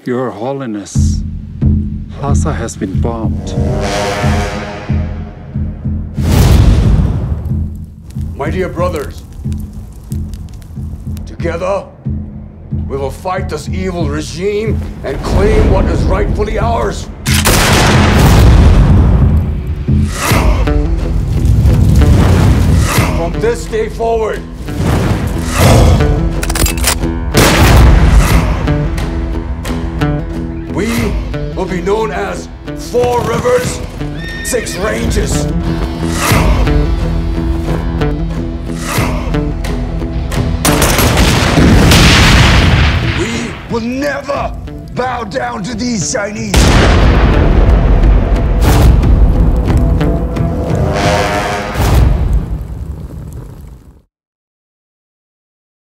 Your Holiness, Lhasa has been bombed. My dear brothers, together we will fight this evil regime and claim what is rightfully ours. From this day forward, we will be known as 4 Rivers, 6 Ranges. We will never bow down to these Chinese.